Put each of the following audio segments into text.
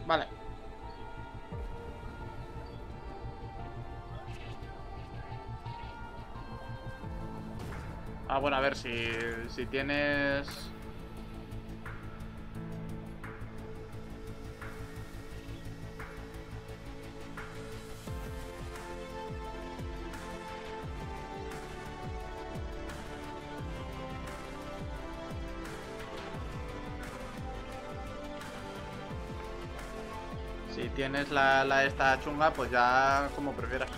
Vale. Ah, bueno, a ver, si tienes... Si tienes la esta chunga, pues ya como prefieras.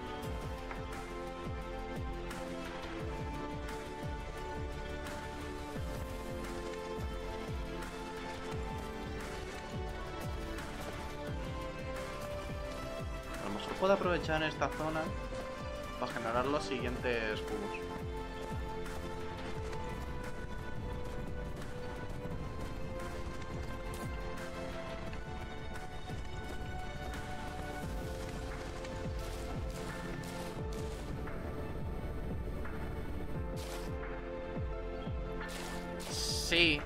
A lo mejor puedo aprovechar en esta zona para generar los siguientes cubos. Sí.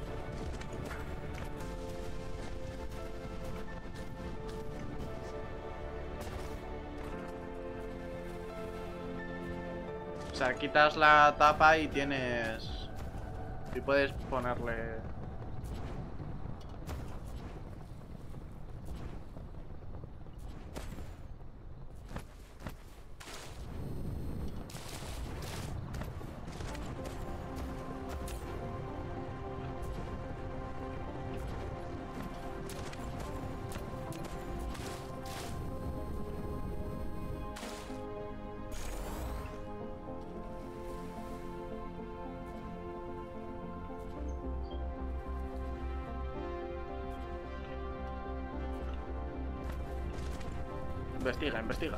O sea, quitas la tapa y tienes... Y puedes ponerle... Investiga, investiga.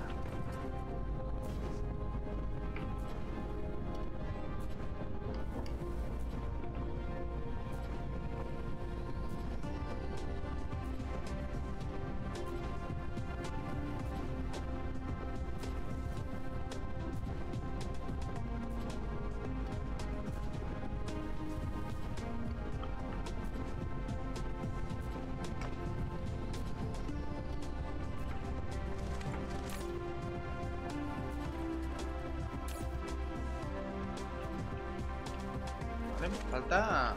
Vale, me falta...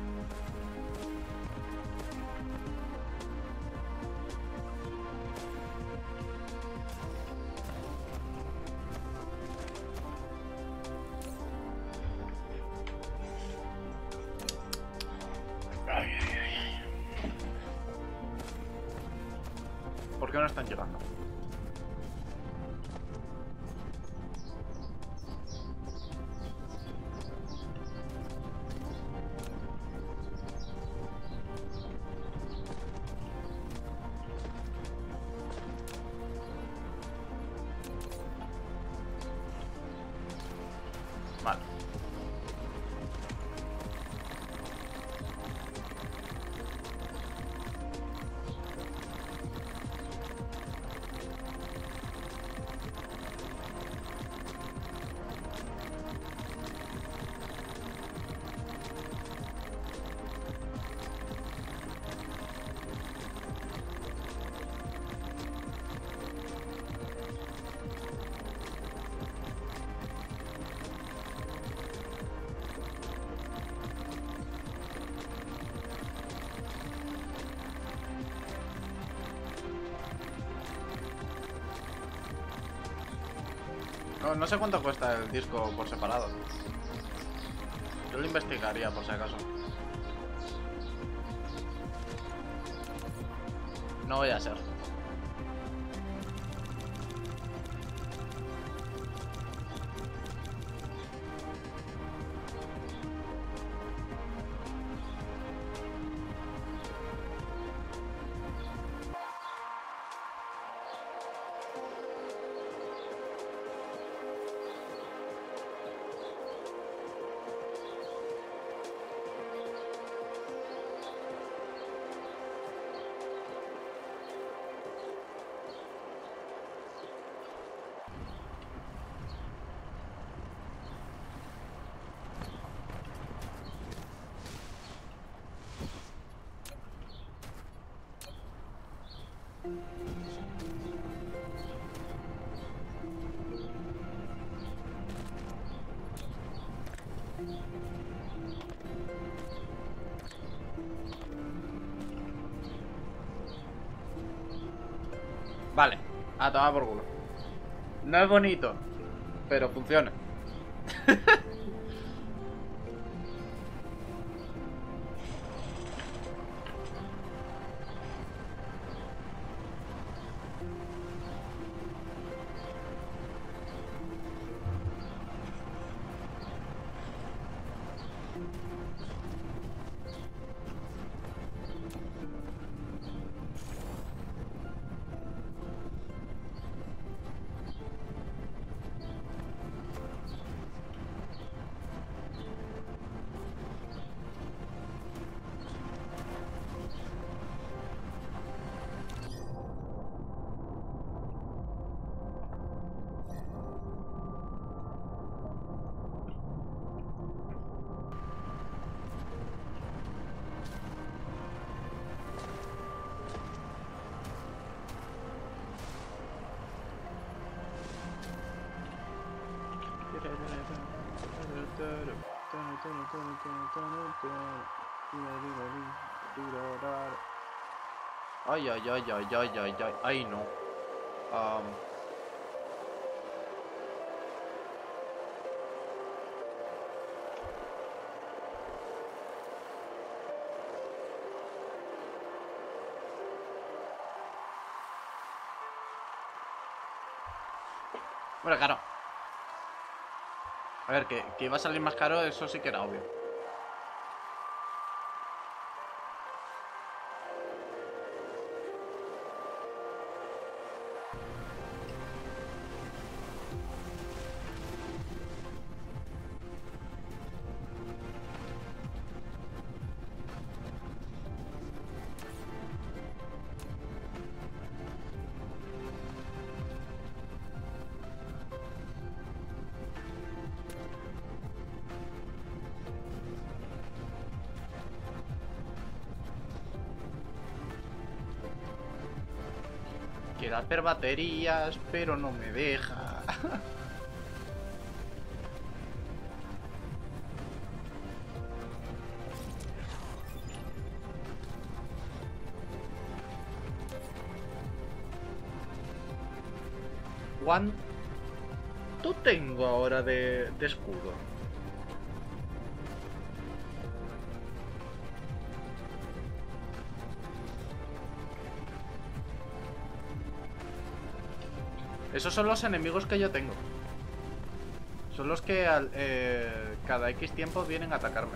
Ay, ay, ay. ¿Por qué no están llegando? Vale. No, no sé cuánto cuesta el disco por separado. Yo lo investigaría por si acaso. No voy a ser. Vale, a tomar por culo. No es bonito, pero funciona. Ay, ay, ay, ay, ay, ay, ay, ay, no. Bueno, claro. A ver, que iba a salir más caro, eso sí que era obvio. Quiero hacer baterías, pero no me deja. ¿Cuánto tengo ahora de escudo? Esos son los enemigos que yo tengo. Son los que cada X tiempo vienen a atacarme.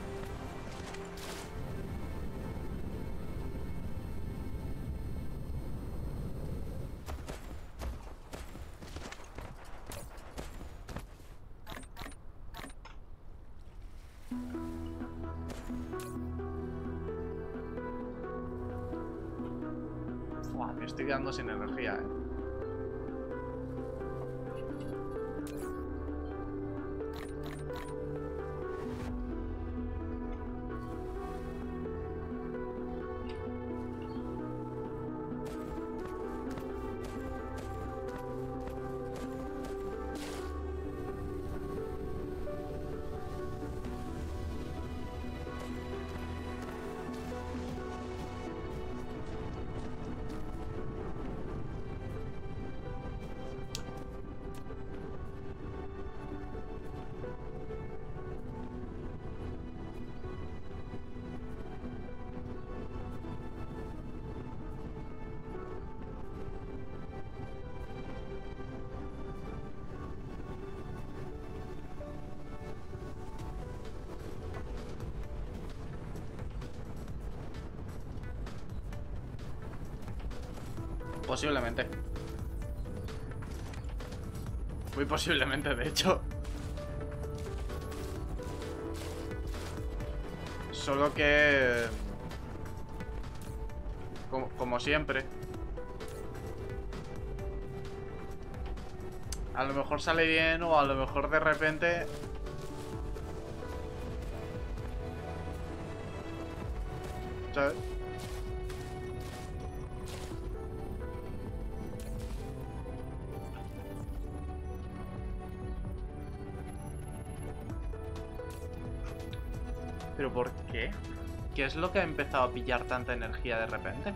Buah, me estoy quedando sin energía, Posiblemente. Muy posiblemente, de hecho. Solo que... Como siempre. A lo mejor sale bien o a lo mejor de repente... ¿sabes? ¿Pero por qué? ¿Qué es lo que ha empezado a pillar tanta energía de repente?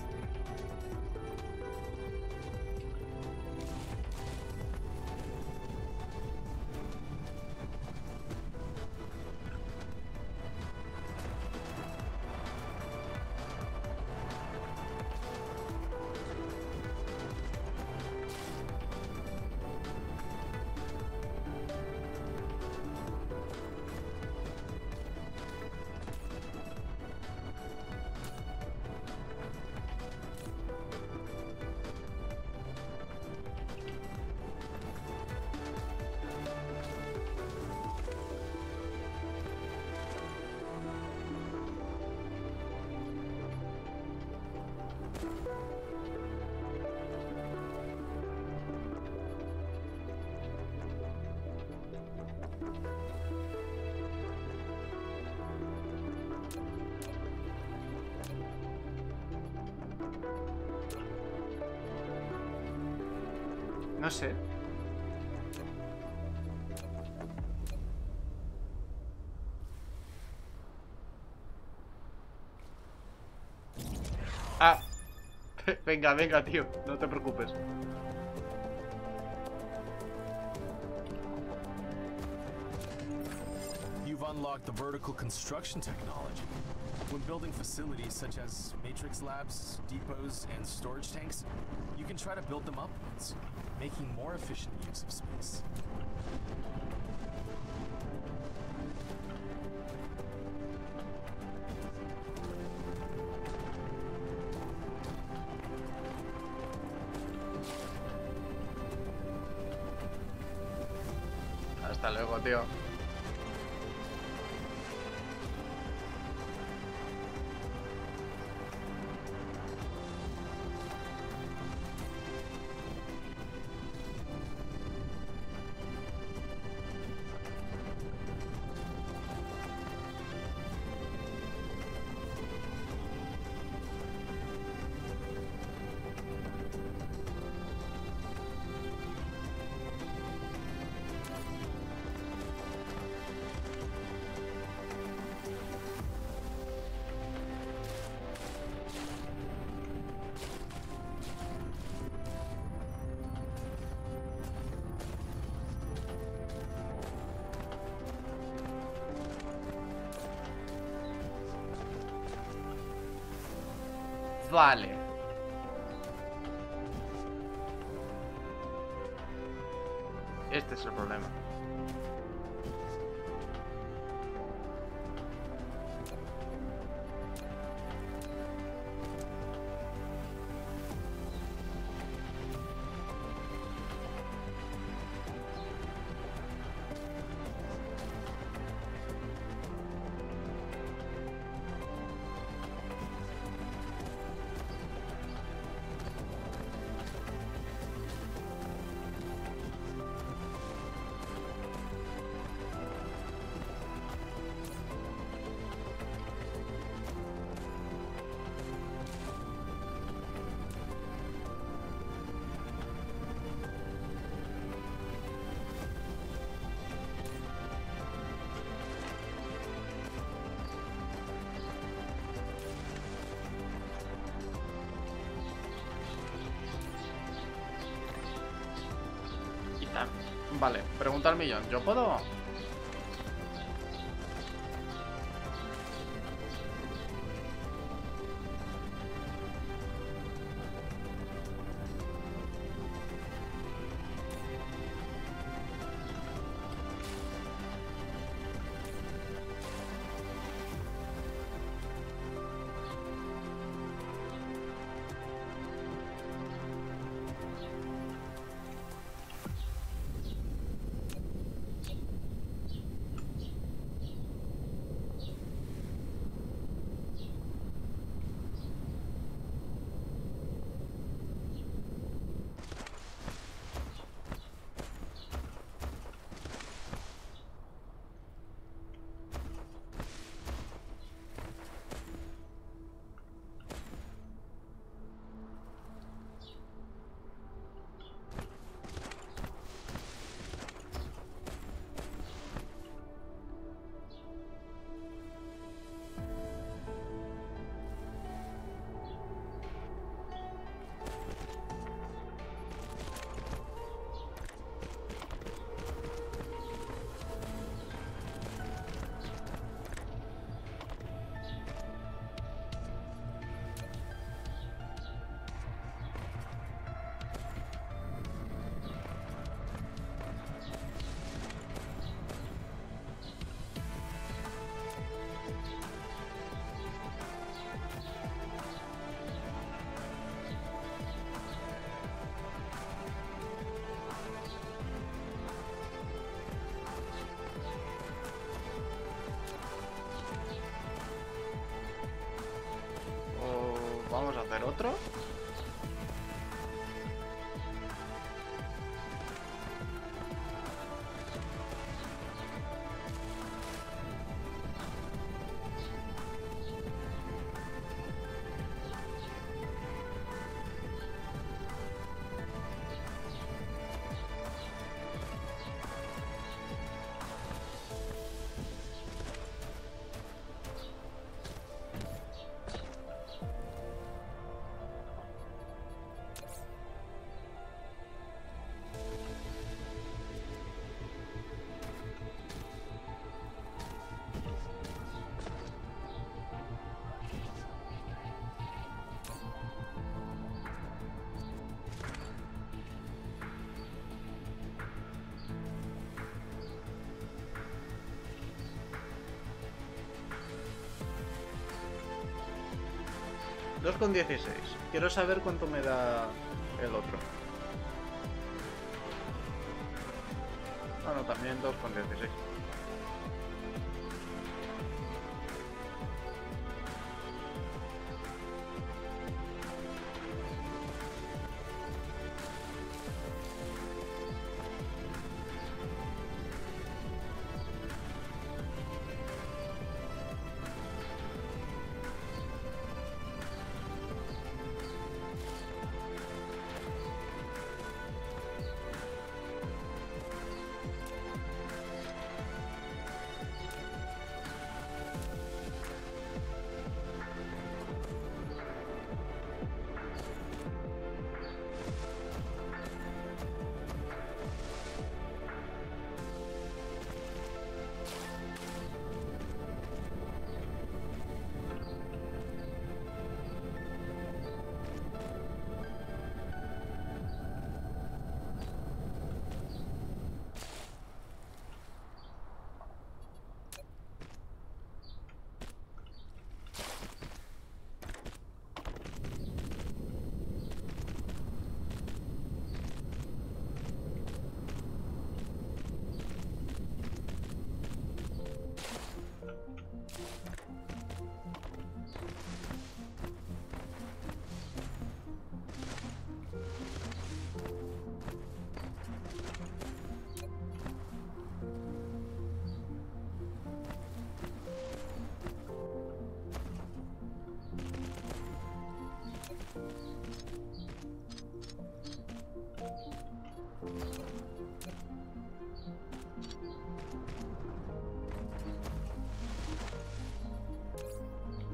No sé. Ah. Venga, venga, tío. No te preocupes. You've unlocked the vertical construction technology. When building facilities such as matrix labs, depots, and storage tanks, you can try to build them upwards, making more efficient use of space. Hasta luego, tío. Vale. Este es el problema. Vale, pregunta al millón. ¿Yo puedo? Vamos a hacer otro. $2,16. Quiero saber cuánto me da el otro. Ah, no, también 2,16.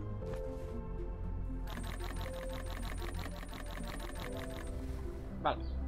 Vale.